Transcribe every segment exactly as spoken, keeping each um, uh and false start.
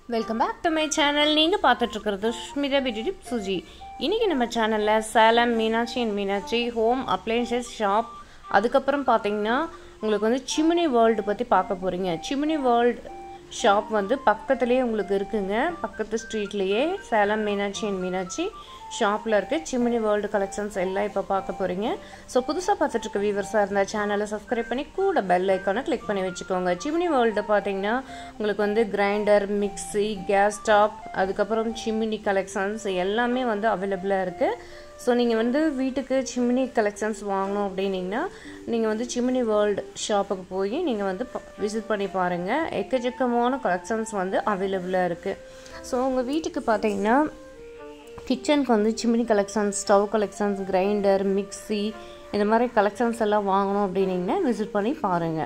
Welcome back to my channel. நீங்க பார்த்துட்டு இருக்கிறது ஸ்மிதா பியூட்டி டிப்ஸ் சுஜி. இன்னைக்கு நம்ம சேனல்ல salem Meenakshi and Meenakshi home appliances shop அதுக்கு அப்புறம் பாத்தீங்கன்னா உங்களுக்கு வந்து chimney world பத்தி பார்க்க போறீங்க. chimney world ஷாப் வந்து பக்கத்துலயே உங்களுக்கு இருக்குங்க. பக்கத்து ஸ்ட்ரீட்லயே salem மீனாட்சி and மீனாட்சி ஷாப்ல இருக்கு. chimney world collections எல்லாம் இப்ப பார்க்க போறீங்க. சோ புதுசா பார்த்துட்டு இருக்க வியூவர்ஸா இருந்தா சேனலை சப்ஸ்கிரைப் பண்ணி கூட பெல் ஐகானை கிளிக் பண்ணி வெச்சுக்கோங்க. chimney world பாத்தீங்கன்னா உங்களுக்கு வந்து கிரைண்டர், mixy, gas stove, அதுக்கு அப்புறம் chimney collections எல்லாமே வந்து அவேilable-ஆ இருக்கு. சோ நீங்க வந்து வீட்டுக்கு chimney collections வாங்கணும் அப்படினீங்கன்னா நீங்க வந்து chimney world ஷாப்புக்கு போய் நீங்க வந்து விசிட் பண்ணி பாருங்க. எக்கச்சக்கமான collections வந்து அவேilable-ஆ இருக்கு. சோ உங்க வீட்டுக்கு பாத்தீங்கன்னா கிச்சனுக்கு வந்து chimney collections, stove collections, grinder, mixy இந்த மாதிரி collections எல்லாம் வாங்கணும் அப்படினீங்கன்னா விசிட் பண்ணி பாருங்க.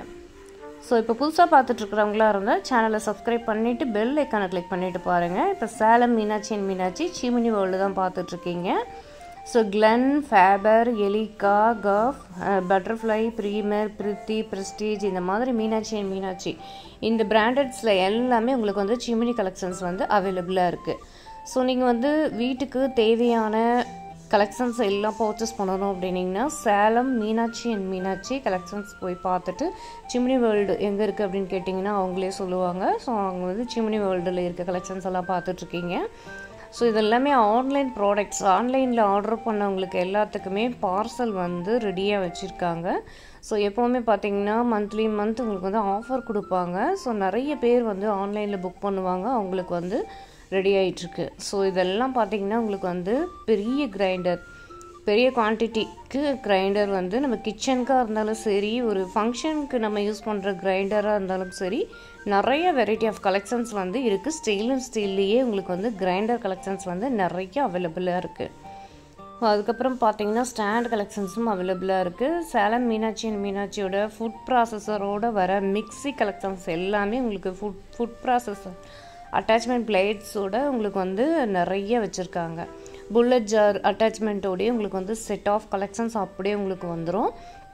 சோ இப்போ புதுசா பார்த்துட்டு இருக்கறவங்களா இருந்தா சேனலை சப்ஸ்கிரைப் பண்ணிட்டு பெல் ஐகானை கிளிக் பண்ணிட்டு பாருங்க. இப்போ salem Meenakshi and Meenakshi chimney world தான் பார்த்துட்டு இருக்கீங்க. So Glen, Faber, Elika, Guff, uh, Butterfly, Premier, Priti, Prestige இந்த மாதிரி மீனாட்சி and மீனாட்சி இந்த பிராண்டட்ஸ்ல எல்லாமே உங்களுக்கு வந்து chimney collections வந்து அவேilable-ஆ இருக்கு. சோ நீங்க வந்து வீட்டுக்கு தேவையான collections எல்லாம் purchase பண்ணனும் அப்படினீங்கன்னா salem Meenakshi and Meenakshi collections போய் பார்த்துட்டு chimney world எங்க இருக்கு அப்படினு கேட்டிங்கனா அவங்களே சொல்லுவாங்க. சோ அவங்க வந்து chimney worldல இருக்க collections எல்லாம் பார்த்துட்டு இருக்கீங்க. சோ இதெல்லாம் ஆன்லைன் ப்ராடக்ட்ஸ் ஆன்லைன்ல ஆர்டர் பண்ணவங்களுக்கு எல்லாத்துக்குமே பார்சல் வந்து ரெடியா வச்சிருக்காங்க. சோ எப்பவுமே பாத்தீங்கன்னா மந்த்லி மந்த் உங்களுக்கு வந்து ஆஃபர் கொடுப்பாங்க. சோ நிறைய பேர் வந்து ஆன்லைன்ல புக் பண்ணுவாங்க. அவங்களுக்கு வந்து ரெடி ஆயிட்டு இருக்கு. சோ இதெல்லாம் பாத்தீங்கன்னா உங்களுக்கு வந்து பெரிய கிரைண்டர், பெரிய குவாண்டிட்டிக்கு கிரைண்டர் வந்து நம்ம கிச்சனுக்கா இருந்தாலும் சரி, ஒரு ஃபங்க்ஷனுக்கு நம்ம யூஸ் பண்ற கிரைண்டரா இருந்தாலும் சரி, நிறைய வெரைட்டி ஆஃப் கலெக்ஷன்ஸ் வந்து இருக்கு. ஸ்டெயின்லெஸ் ஸ்டீல்லயே உங்களுக்கு வந்து கிரைண்டர் கலெக்ஷன்ஸ் வந்து நிறைய அவேilable-ஆ இருக்கு. அதுக்கு அப்புறம் பாத்தீங்கன்னா ஸ்டாண்ட் கலெக்ஷன்ஸும் அவேilable-ஆ இருக்கு. salem மீனாட்சி and மீனாட்சியோட ஃபுட் ப்ராசஸரோட வர மிக்ஸி கலெக்ஷன்ஸ் எல்லாமே உங்களுக்கு ஃபுட் ஃபுட் ப்ராசஸர் அட்டாச்மென்ட் பிளேட்ஸோட உங்களுக்கு வந்து நிறைய வச்சிருக்காங்க. புல்லட் ஜார் அட்டாச்மென்ட்டோட உங்களுக்கு வந்து செட் ஆஃப் கலெக்ஷன்ஸ் அப்படியே உங்களுக்கு வந்துரும்.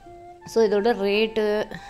சோ இதோட ரேட்,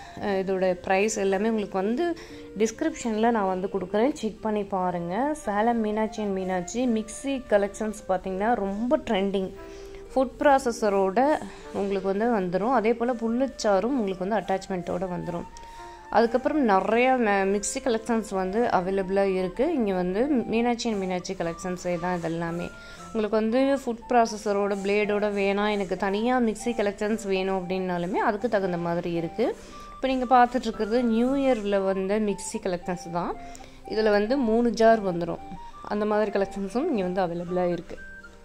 இதோட பிரைஸ் எல்லாமே உங்களுக்கு வந்து டிஸ்கிரிப்ஷன்ல நான் வந்து கொடுக்கிறேன். செக் பண்ணி பாருங்க. salem Meenakshi and Meenakshi mixie collections பாத்தீங்கன்னா ரொம்ப ட்ரெண்டிங். ஃபுட் ப்ராசஸரோட உங்களுக்கு வந்து வந்துரும். அதே போல புல்லட் ஜாரும் உங்களுக்கு வந்து அட்டாச்மென்ட்டோட வந்துரும். அதுக்கு அப்புறம் நிறைய மிக்ஸி கலெக்ஷன்ஸ் வந்து அவேilable-ஆ இருக்கு. இங்க வந்து மீனாட்சி and மீனாட்சி கலெக்ஷன்ஸ் தான் இதெல்லாம். உங்களுக்கு வந்து ஃபுட் ப்ராசஸரோட பிளேடோட வேணா எனக்கு தனியா மிக்ஸி கலெக்ஷன்ஸ் வேணும் அப்படினாலுமே அதுக்கு தகுந்த மாதிரி இருக்கு. இப்போ நீங்க பார்த்துட்டு இருக்கிறது நியூ இயர்ல வந்த மிக்ஸி கலெக்ஷன்ஸ் தான். இதுல வந்து மூணு ஜார் வந்துரும். அந்த மாதிரி கலெக்ஷன்ஸும் இங்க வந்து அவேilable-ஆ இருக்கு.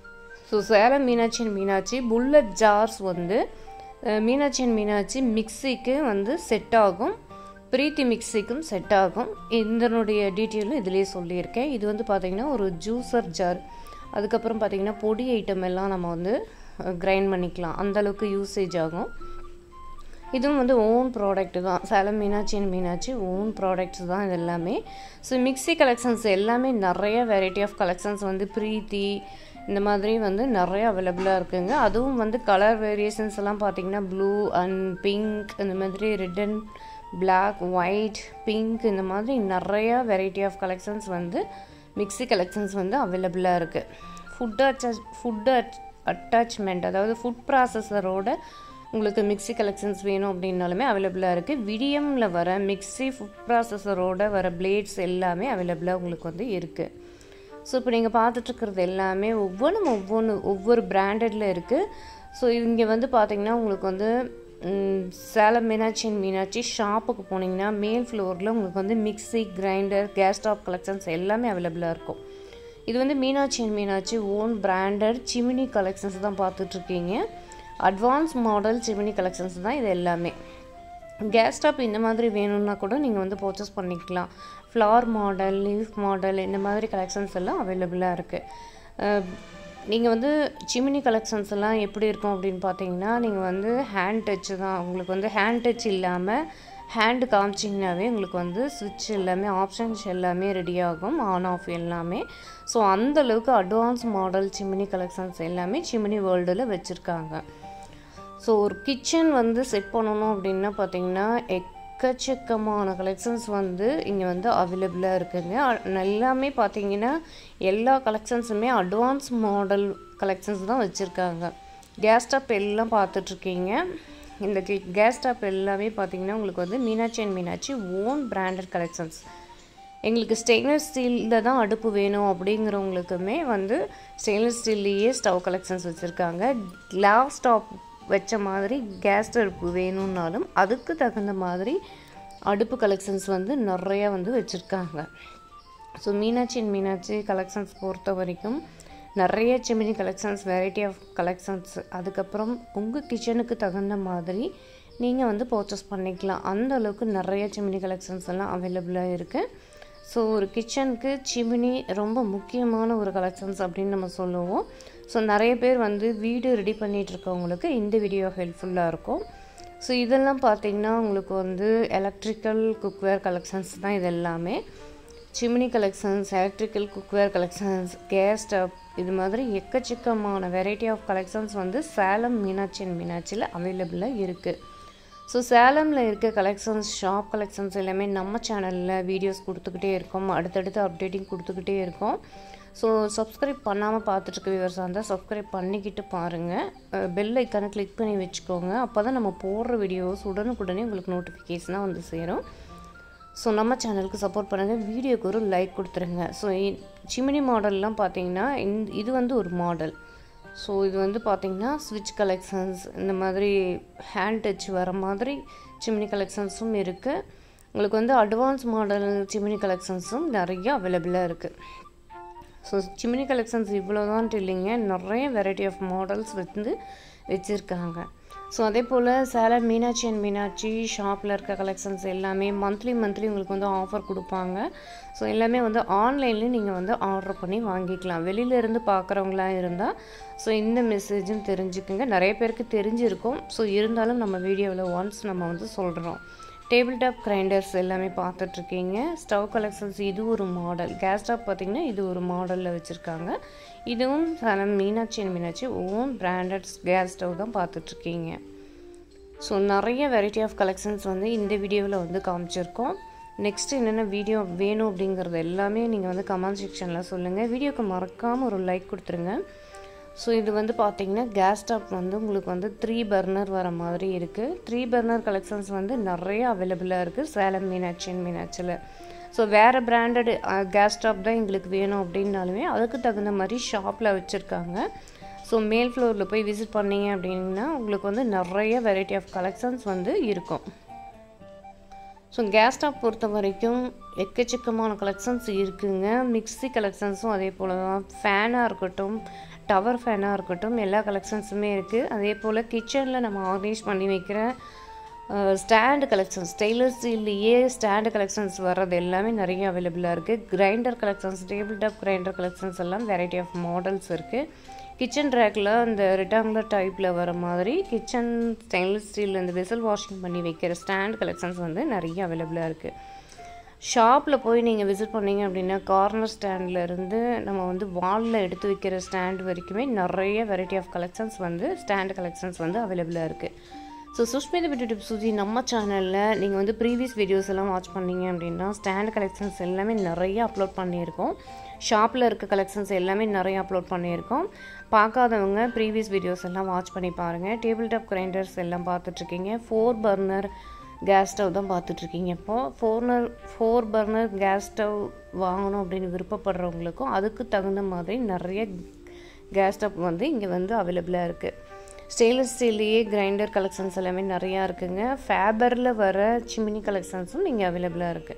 So salem Meenakshi and Meenakshi bullet jars வந்து மீனாட்சி and மீனாட்சி மிக்ஸிக்கு வந்து செட் ஆகும். பிரீத்தி மிக்ஸிக்கும் செட் ஆகும். இதனுடைய டீடைல் இதுலயே சொல்லியிருக்கேன். இது வந்து பாத்தீங்கன்னா ஒரு ஜூசர் ஜார். அதுக்கு அப்புறம் பாத்தீங்கன்னா பொடி ஐட்டம் எல்லாம் நம்ம வந்து கிரைண்ட் பண்ணிக்கலாம். அந்த அளவுக்கு யூசேஜ் ஆகும். இதுவும் வந்து ஓன் ப்ராடக்ட் தான். salem Meenakshi and Meenakshi own products தான் இது எல்லாமே. சோ மிக்ஸி கலெக்ஷன்ஸ் எல்லாமே நிறைய வெரைட்டி ஆஃப் கலெக்ஷன்ஸ் வந்து பிரீத்தி இந்த மாதிரி வந்து நிறைய அவேilable-ஆ இருக்குங்க. அதுவும் வந்து கலர் வேரியேஷன்ஸ் எல்லாம் பாத்தீங்கன்னா ப்ளூ அண்ட் பிங்க் இந்த மாதிரி red and black, white, pink இந்த மாதிரி நிறைய வெரைட்டி ஆஃப் கலெக்ஷன்ஸ் வந்து மிக்ஸி கலெக்ஷன்ஸ் வந்து அவேilable-ஆ இருக்கு. ஃபுட் ஃபுட் அட்டாச்மென்ட் அதாவது ஃபுட் ப்ராசஸரோட உங்களுக்கு மிக்ஸி கலெக்ஷன்ஸ் வேணும் அப்படினாலுமே அவேilable-ஆ இருக்கு. விடியம்ல வர மிக்ஸி ஃபுட் ப்ராசஸரோட வர பிளேட்ஸ் எல்லாமே அவேilable-ஆ உங்களுக்கு வந்து இருக்கு. சோ இப்போ நீங்க பார்த்துட்டு இருக்கிறது எல்லாமே ஒவ்வொரு ஒவ்வொரு ஒவ்வொரு பிராண்டட்ல இருக்கு. சோ இங்க வந்து பாத்தீங்கன்னா உங்களுக்கு வந்து salem மீனாட்சி and மீனாட்சி ஷாப்புக்கு போனீங்கன்னா மேல் ஃப்ளோர்ல உங்களுக்கு வந்து mixie, grinder, gas stove collections எல்லாமே அவேilable-ஆ இருக்கும். இது வந்து Meenakshi and Meenakshi own branded chimney collections தான் பார்த்துட்டு இருக்கீங்க. அட்வான்ஸ் மாடல் chimney கலெக்ஷன்ஸ் தான் இது எல்லாமே. கேஸ் ஸ்டவ் இந்த மாதிரி வேணும்னா கூட நீங்க வந்து பர்ச்சேஸ் பண்ணிக்கலாம். ஃப்ளவர் மாடல், லீஃப் மாடல் இந்த மாதிரி கலெக்ஷன்ஸ் எல்லாம் அவேilable-ஆ இருக்கு. நீங்க வந்து chimney collections எல்லாம் எப்படி இருக்கும் அப்படினு பாத்தீங்கன்னா நீங்க வந்து ஹேண்ட் டச் தான். உங்களுக்கு வந்து ஹேண்ட் டச் இல்லாம ஹேண்ட் காமிச்சிங்கனாவே உங்களுக்கு வந்து ஸ்விட்ச் எல்லாமே ஆப்ஷன்ஸ் எல்லாமே ரெடி ஆகும். ஆன் ஆஃப் எல்லாமே. சோ அந்த அளவுக்கு அட்வான்ஸ் மாடல் chimney collections எல்லாமே chimney world-ல வச்சிருக்காங்க. சோ ஒரு கிச்சன் வந்து செட் பண்ணனும் அப்படினா பாத்தீங்கன்னா எக்கச்சக்கமான கலெக்ஷன்ஸ் வந்து இங்கே வந்து அவைலபிளாக இருக்குங்க. எல்லாமே பார்த்தீங்கன்னா எல்லா கலெக்ஷன்ஸுமே அட்வான்ஸ் மாடல் கலெக்ஷன்ஸ் தான் வச்சுருக்காங்க. கேஸ் ஸ்டவ் எல்லாம் பார்த்துட்ருக்கீங்க. இந்த கேஸ் ஸ்டவ் எல்லாமே பார்த்தீங்கன்னா உங்களுக்கு வந்து Meenakshi and Meenakshi own branded collections. எங்களுக்கு ஸ்டெயின்லெஸ் ஸ்டீலில் தான் அடுப்பு வேணும் அப்படிங்கிறவங்களுக்குமே வந்து ஸ்டெயின்லெஸ் ஸ்டீல்லையே ஸ்டவ் கலெக்ஷன்ஸ் வச்சுருக்காங்க. கிளாஸ் டாப் வச்ச மாதிரி கேஸ் அடுப்பு வேணும்னாலும் அதுக்கு தகுந்த மாதிரி அடுப்பு கலெக்ஷன்ஸ் வந்து நிறையா வந்து வச்சுருக்காங்க. So Meenakshi and Meenakshi collections பொறுத்த வரைக்கும் நிறைய chimney collections, variety of collections, அதுக்கப்புறம் உங்கள் கிச்சனுக்கு தகுந்த மாதிரி நீங்கள் வந்து பர்ச்சேஸ் பண்ணிக்கலாம். அந்த அளவுக்கு நிறைய சிமினி கலெக்ஷன்ஸ் எல்லாம் அவைலபிளாக இருக்குது. ஸோ ஒரு கிச்சனுக்கு சிமினி ரொம்ப முக்கியமான ஒரு கலெக்ஷன்ஸ் அப்படின்னு நம்ம சொல்லுவோம். ஸோ நிறைய பேர் வந்து வீடு ரெடி பண்ணிகிட்ருக்கவங்களுக்கு இந்த வீடியோ ஹெல்ப்ஃபுல்லாக இருக்கும். ஸோ இதெல்லாம் பார்த்திங்கன்னா உங்களுக்கு வந்து எலக்ட்ரிக்கல் குக்வேர் கலெக்ஷன்ஸ் தான். இது எல்லாமே chimney collections, electrical cookware collections, gas stove, இது மாதிரி எக்கச்சக்கமான வெரைட்டி ஆஃப் கலெக்ஷன்ஸ் வந்து சேலம் மீனாட்சி அண்ட் மீனாட்சியில் அவைலபிளாக இருக்குது. ஸோ சேலமில் இருக்க கலெக்ஷன்ஸ், ஷாப் கலெக்ஷன்ஸ் எல்லாமே நம்ம சேனலில் வீடியோஸ் கொடுத்துக்கிட்டே இருக்கோம். அடுத்தடுத்து அப்டேட்டிங் கொடுத்துக்கிட்டே இருக்கோம். ஸோ சப்ஸ்கிரைப் பண்ணாமல் பார்த்துட்ருக்க வியூவர்ஸாக இருந்தால் சப்ஸ்கிரைப் பண்ணிக்கிட்டு பாருங்கள். பெல் ஐக்கானை கிளிக் பண்ணி வச்சுக்கோங்க. அப்போ தான் நம்ம போடுற வீடியோஸ் உடனுக்குடனே உங்களுக்கு நோட்டிஃபிகேஷனாக வந்து சேரும். ஸோ நம்ம சேனலுக்கு சப்போர்ட் பண்ணுங்கள். வீடியோக்கு ஒரு லைக் கொடுத்துருங்க. ஸோ சிமினி மாடல்லாம் பார்த்தீங்கன்னா இந்த இது வந்து ஒரு மாடல். ஸோ இது வந்து பார்த்திங்கன்னா ஸ்விட்ச் கலெக்ஷன்ஸ், இந்த மாதிரி ஹேண்ட் டச் வர மாதிரி சிமினி கலெக்ஷன்ஸும் இருக்குது. உங்களுக்கு வந்து அட்வான்ஸ் மாடல் சிமினி கலெக்ஷன்ஸும் நிறைய அவைலபிளாக இருக்குது. ஸோ சிமினி கலெக்ஷன்ஸ் இவ்வளோதான்ட்டு இல்லைங்க, நிறைய வெரைட்டி ஆஃப் மாடல்ஸ் வந்து வச்சுருக்காங்க. ஸோ அதே போல் சேலம் மீனாட்சி அண்ட் மீனாட்சி ஷாப்பில் இருக்க கலெக்ஷன்ஸ் எல்லாமே மந்த்லி மந்த்லி உங்களுக்கு வந்து ஆஃபர் கொடுப்பாங்க. ஸோ எல்லாமே வந்து ஆன்லைன்லேயும் நீங்கள் வந்து ஆர்டர் பண்ணி வாங்கிக்கலாம். வெளியிலேருந்து பார்க்குறவங்களா இருந்தால் ஸோ இந்த மெசேஜும் தெரிஞ்சுக்குங்க. நிறைய பேருக்கு தெரிஞ்சிருக்கும். ஸோ இருந்தாலும் நம்ம வீடியோவில் ஒன்ஸ் நம்ம வந்து சொல்கிறோம். டேபிள் டாப் கிரைண்டர்ஸ் எல்லாமே பார்த்துட்ருக்கீங்க. ஸ்டவ் கலெக்ஷன்ஸ், இது ஒரு மாடல். கேஸ் ஸ்டவ் பார்த்திங்கன்னா இது ஒரு மாடலில் வச்சுருக்காங்க. இதுவும் Salem Meenakshi and Meenakshi own branded gas stove தான் பார்த்துட்ருக்கீங்க. ஸோ நிறைய வெரைட்டி ஆஃப் கலெக்ஷன்ஸ் வந்து இந்த வீடியோவில் வந்து காமிச்சிருக்கோம். நெக்ஸ்ட்டு என்னென்ன வீடியோ வேணும் அப்படிங்கிறது எல்லாமே நீங்கள் வந்து கமெண்ட் செக்ஷனில் சொல்லுங்கள். வீடியோக்கு மறக்காமல் ஒரு லைக் கொடுத்துருங்க. ஸோ இது வந்து பார்த்திங்கன்னா கேஸ் ஸ்டவ் வந்து உங்களுக்கு வந்து த்ரீ பர்னர் வர மாதிரி இருக்குது. த்ரீ பர்னர் கலெக்ஷன்ஸ் வந்து நிறைய அவைலபிளாக இருக்குது சேலம் மீனாட்சி அண்ட் மீனாட்சியில். ஸோ வேறு பிராண்டட் கேஸ் ஸ்டவ் தான் எங்களுக்கு வேணும் அப்படின்னாலுமே அதுக்கு தகுந்த மாதிரி ஷாப்பில் வச்சுருக்காங்க. ஸோ மேல் ஃப்ளோரில் போய் விசிட் பண்ணிங்க அப்படின்னா உங்களுக்கு வந்து நிறைய வெரைட்டி ஆஃப் கலெக்ஷன்ஸ் வந்து இருக்கும். ஸோ கேஸ் ஸ்டவ் பொறுத்த வரைக்கும் எக்கச்சக்கமான கலெக்ஷன்ஸ் இருக்குங்க. மிக்ஸி கலெக்ஷன்ஸும் அதே போல் தான். ஃபேனாக இருக்கட்டும், டவர் ஃபேனாக இருக்கட்டும், எல்லா கலெக்ஷன்ஸுமே இருக்குது. அதே போல் கிச்சனில் நம்ம ஆர்கனைஸ் பண்ணி வைக்கிற ஸ்டாண்டு கலெக்ஷன்ஸ், ஸ்டெயின்லெஸ் ஸ்டீல்லையே ஸ்டாண்டு கலெக்ஷன்ஸ் வர்றது எல்லாமே நிறைய அவைலபிளாக இருக்குது. Grinder collections, table top grinder collections எல்லாம் வெரைட்டி ஆஃப் மாடல்ஸ் இருக்குது. கிச்சன் ரேக்கில் அந்த ரெக்டாங்குலர் டைப்பில் வர மாதிரி கிச்சன் ஸ்டெயின்லெஸ் ஸ்டீல் இந்த வெசல் வாஷிங் பண்ணி வைக்கிற ஸ்டாண்ட் கலெக்ஷன்ஸ் வந்து நிறைய அவைலபிளாக இருக்குது. ஷாப்பில் போய் நீங்கள் விசிட் பண்ணிங்க அப்படின்னா கார்னர் ஸ்டாண்டில் இருந்து நம்ம வந்து வாலில் எடுத்து வைக்கிற ஸ்டாண்ட் வரைக்குமே நிறைய வெரைட்டி ஆஃப் கலெக்ஷன்ஸ் வந்து ஸ்டாண்ட் கலெக்ஷன்ஸ் வந்து அவைலபிளாக இருக்குது. So Sushmita beauty tips Suji நம்ம சேனலில் நீங்கள் வந்து ப்ரீவியஸ் வீடியோஸ் எல்லாம் வாட்ச் பண்ணிங்க அப்படின்னா ஸ்டாண்ட் கலெக்ஷன்ஸ் எல்லாமே நிறைய அப்லோட் பண்ணியிருக்கோம். ஷாப்பில் இருக்க கலெக்ஷன்ஸ் எல்லாமே நிறைய அப்லோட் பண்ணியிருக்கோம். பார்க்காதவங்க ப்ரீவியஸ் வீடியோஸ் எல்லாம் வாட்ச் பண்ணி பாருங்கள். டேபிள் டாப் கிரைண்டர்ஸ் எல்லாம் பார்த்துட்ருக்கீங்க. ஃபோர் பர்னர் கேஸ் ஸ்டவ் தான் பார்த்துட்ருக்கீங்க. இப்போது ஃபோர்னர் ஃபோர் பர்னர் கேஸ் ஸ்டவ் வாங்கணும் அப்படின்னு விருப்பப்படுறவங்களுக்கும் அதுக்கு தகுந்த மாதிரி நிறைய கேஸ் ஸ்டவ் வந்து இங்கே வந்து அவைலபிளாக இருக்குது. ஸ்டெயின்லெஸ் ஸ்டீல்லையே கிரைண்டர் கலெக்ஷன்ஸ் எல்லாமே நிறையா இருக்குங்க. ஃபேபரில் வர சிமினி கலெக்ஷன்ஸும் இங்கே அவைலபிளாக இருக்குது.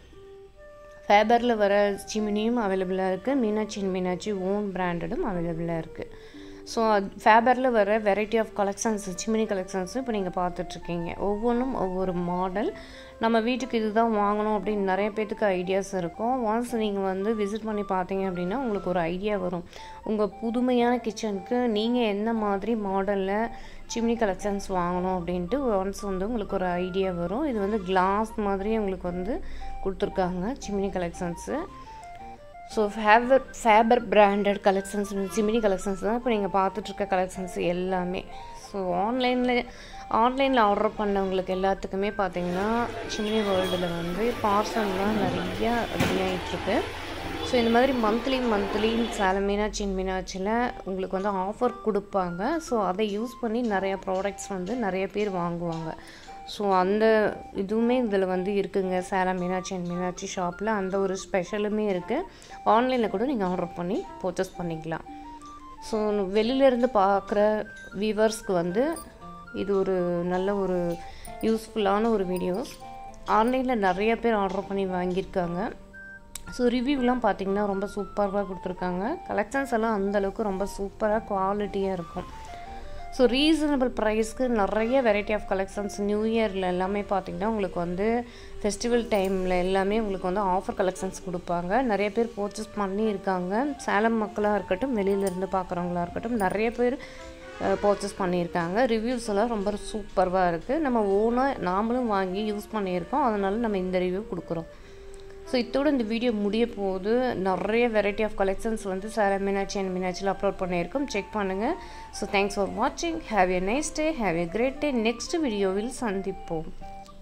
ஃபேபரில் வர சிமினியும் அவைலபிளாக இருக்குது. மீனாட்சி அண்ட் மீனாட்சி ஓன் பிராண்டடும் அவைலபிளாக இருக்குது. ஸோ ஃபேபரில் வர வெரைட்டி ஆஃப் கலெக்ஷன்ஸ், சிமினி கலெக்ஷன்ஸும் இப்போ நீங்கள் பார்த்துட்ருக்கீங்க. ஒவ்வொன்றும் ஒவ்வொரு மாடல். நம்ம வீட்டுக்கு இதுதான் வாங்கணும் அப்படின்னு நிறைய பேர்த்துக்கு ஐடியாஸ் இருக்கும். ஒன்ஸ் நீங்கள் வந்து விசிட் பண்ணி பார்த்தீங்க அப்படின்னா உங்களுக்கு ஒரு ஐடியா வரும். உங்கள் புதுமையான கிச்சனுக்கு நீங்கள் என்ன மாதிரி மாடலில் சிமினி கலெக்ஷன்ஸ் வாங்கணும் அப்படின்ட்டு ஒன்ஸ் வந்து உங்களுக்கு ஒரு ஐடியா வரும். இது வந்து கிளாஸ் மாதிரி உங்களுக்கு வந்து கொடுத்துருக்காங்க சிமினி கலெக்ஷன்ஸு. So Faber Faber branded collections chimney collections தான் இப்போ நீங்கள் பார்த்துட்ருக்க கலெக்ஷன்ஸ் எல்லாமே. ஸோ ஸோ ஆன்லைனில் ஆன்லைனில் ஆர்டர் பண்ணவங்களுக்கு எல்லாத்துக்குமே பார்த்திங்கன்னா சிம்னி வேர்ல்டில் வந்து பார்சல்லாம் நிறையா ரெடி ஆகிட்டுருக்கு. ஸோ இந்த மாதிரி மந்த்லி மந்த்லி சேலம் மீனாட்சி மீனாட்சியில் உங்களுக்கு வந்து ஆஃபர் கொடுப்பாங்க. ஸோ அதை யூஸ் பண்ணி நிறையா ப்ராடக்ட்ஸ் வந்து நிறைய பேர் வாங்குவாங்க. ஸோ அந்த இதுவுமே இதில் வந்து இருக்குதுங்க. சேலம் மீனாட்சி அண்ட் மீனாட்சி ஷாப்பில் அந்த ஒரு ஸ்பெஷலுமே இருக்குது. ஆன்லைனில் கூட நீங்கள் ஆர்டர் பண்ணி பர்ச்சேஸ் பண்ணிக்கலாம். ஸோ வெளியிலேருந்து பார்க்குற வியூவர்ஸ்க்கு வந்து இது ஒரு நல்ல ஒரு யூஸ்ஃபுல்லான ஒரு வீடியோஸ். ஆன்லைனில் நிறைய பேர் ஆர்டர் பண்ணி வாங்கியிருக்காங்க. ஸோ ரிவ்யூலாம் பார்த்திங்கன்னா ரொம்ப சூப்பராக கொடுத்துருக்காங்க. கலெக்ஷன்ஸ் எல்லாம் அந்தளவுக்கு ரொம்ப சூப்பராக குவாலிட்டியாக இருக்கும். ஸோ ரீசனபிள் ப்ரைஸ்க்கு நிறைய வெரைட்டி ஆஃப் கலெக்ஷன்ஸ் நியூ இயரில் எல்லாமே பார்த்திங்கன்னா உங்களுக்கு வந்து ஃபெஸ்டிவல் டைமில் எல்லாமே உங்களுக்கு வந்து ஆஃபர் கலெக்ஷன்ஸ் கொடுப்பாங்க. நிறைய பேர் பர்ச்சேஸ் பண்ணியிருக்காங்க. சேலம் மக்களாக இருக்கட்டும், வெளியிலேருந்து பார்க்குறவங்களா இருக்கட்டும், நிறைய பேர் பர்ச்சேஸ் பண்ணியிருக்காங்க. ரிவ்யூஸ் எல்லாம் ரொம்ப சூப்பராக இருக்குது. நம்ம ஓனாக நாமளும் வாங்கி யூஸ் பண்ணியிருக்கோம். அதனால நம்ம இந்த ரிவ்யூ கொடுக்குறோம். ஸோ இதோட இந்த வீடியோ முடிய போது நிறைய வெரைட்டி ஆஃப் கலெக்ஷன்ஸ் வந்து சேலம் மீனாட்சி அண்ட் மீனாட்சியில் அப்லோட் பண்ணியிருக்கோம். செக் பண்ணுங்கள். ஸோ தேங்க்ஸ் ஃபார் வாட்சிங். Have a nice day. Have a great day. Next வீடியோவில் சந்திப்போம்.